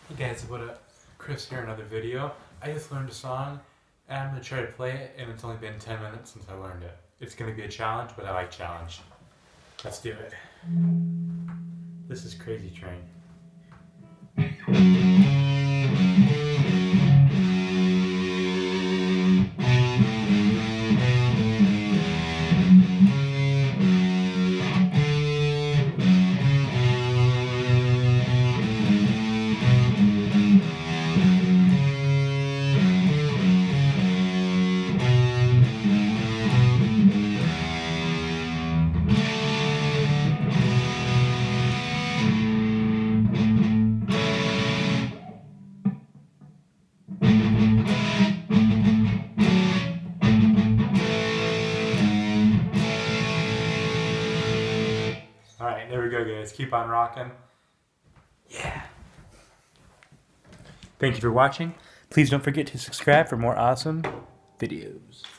Hey guys, what up? Chris here, another video. I just learned a song and I'm going to try to play it, and it's only been 10 minutes since I learned it. It's going to be a challenge, but I like challenge. Let's do it. This is Crazy Train. Alright, there we go guys. Keep on rocking. Yeah. Thank you for watching. Please don't forget to subscribe for more awesome videos.